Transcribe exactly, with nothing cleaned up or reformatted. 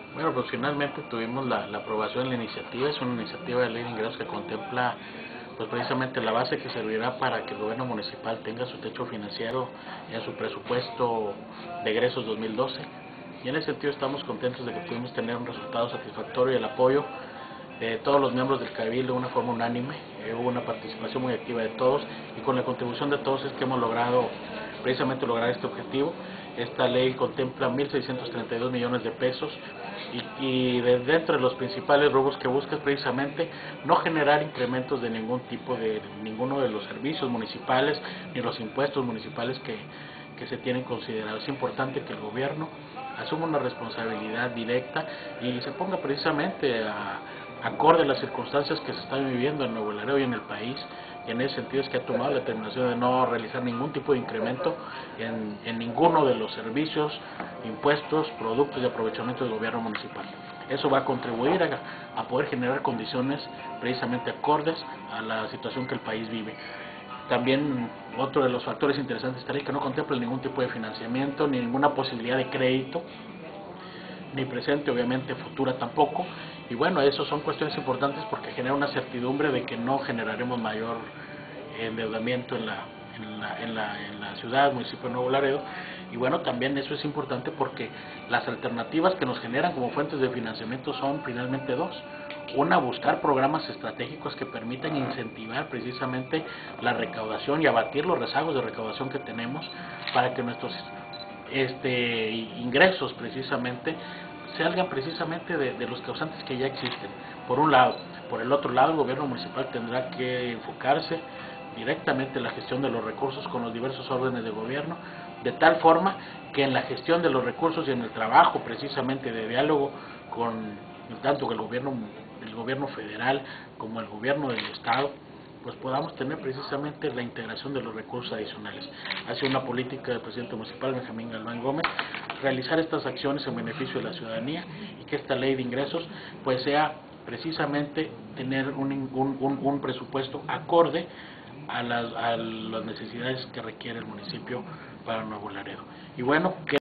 Bueno, pues finalmente tuvimos la, la aprobación de la iniciativa. Es una iniciativa de ley de ingresos que contempla pues precisamente la base que servirá para que el gobierno municipal tenga su techo financiero en su presupuesto de egresos dos mil doce. Y en ese sentido estamos contentos de que pudimos tener un resultado satisfactorio y el apoyo de todos los miembros del Cabildo de una forma unánime. Eh, hubo una participación muy activa de todos y con la contribución de todos es que hemos logrado precisamente lograr este objetivo. Esta ley contempla mil seiscientos treinta y dos millones de pesos y, y de dentro de los principales rubros que busca es precisamente no generar incrementos de ningún tipo de ninguno de los servicios municipales ni los impuestos municipales que, que se tienen considerados. Es importante que el gobierno asuma una responsabilidad directa y se ponga precisamente a acorde a las circunstancias que se están viviendo en Nuevo Laredo y en el país. Y en ese sentido es que ha tomado la determinación de no realizar ningún tipo de incremento en, en ninguno de los servicios, impuestos, productos y aprovechamiento del gobierno municipal. Eso va a contribuir a, a poder generar condiciones precisamente acordes a la situación que el país vive. También otro de los factores interesantes de esta ley que no contempla ningún tipo de financiamiento, ni ninguna posibilidad de crédito, ni presente, obviamente futura tampoco. Y bueno, eso son cuestiones importantes porque genera una certidumbre de que no generaremos mayor endeudamiento en la, en la, en la, en la ciudad, municipio de Nuevo Laredo. Y bueno, también eso es importante porque las alternativas que nos generan como fuentes de financiamiento son finalmente dos. Una, buscar programas estratégicos que permitan incentivar precisamente la recaudación y abatir los rezagos de recaudación que tenemos para que nuestros este, ingresos precisamente salgan precisamente de, de los causantes que ya existen, por un lado. Por el otro lado, el gobierno municipal tendrá que enfocarse directamente en la gestión de los recursos con los diversos órdenes de gobierno, de tal forma que en la gestión de los recursos y en el trabajo precisamente de diálogo con tanto el gobierno, el gobierno federal como el gobierno del estado, pues podamos tener precisamente la integración de los recursos adicionales. Ha sido una política del presidente municipal, Benjamín Galván Gómez, realizar estas acciones en beneficio de la ciudadanía y que esta ley de ingresos pues sea precisamente tener un, un, un, un presupuesto acorde a las, a las necesidades que requiere el municipio para Nuevo Laredo. Y bueno, que